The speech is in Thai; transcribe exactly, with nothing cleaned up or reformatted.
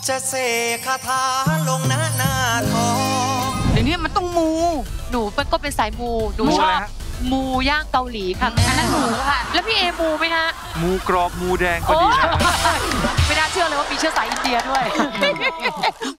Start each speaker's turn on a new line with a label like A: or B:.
A: จะเสกคาถาลงหน้าหน้าทอง
B: เดี๋ยวนี้มันต้องมูหนูก็เป็นสายมูหนูชอบมูย่างเกาหลีค่ะอันนั้นหมูค่ะแล้วพี่เอมูไหมฮะ
C: มูกรอบมูแดงก็ดีนะ
B: ไม่น่าเชื่อเลยว่ามีเชื้อสายอินเดียด้วย